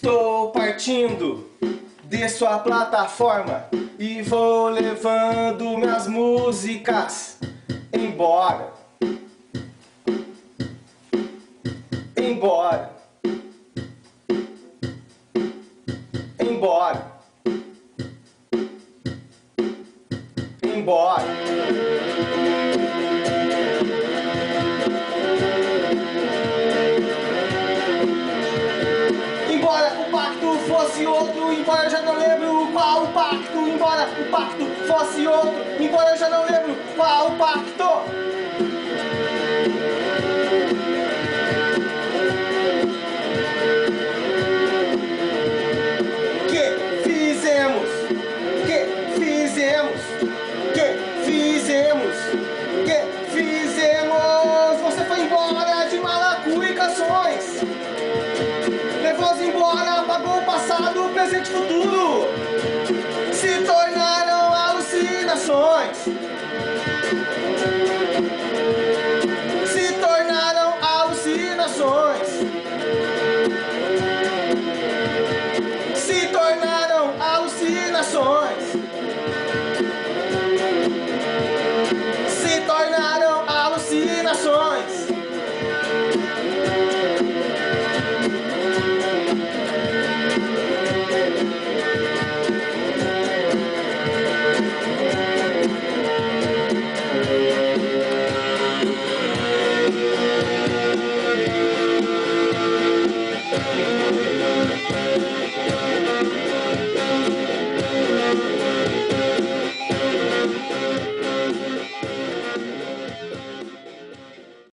Estou partindo de sua plataforma e vou levando minhas músicas embora. Embora. Embora. Embora. Embora o pacto fosse outro, embora eu já não lembro qual o pacto. Embora o pacto fosse outro, embora eu já não lembro qual o pacto.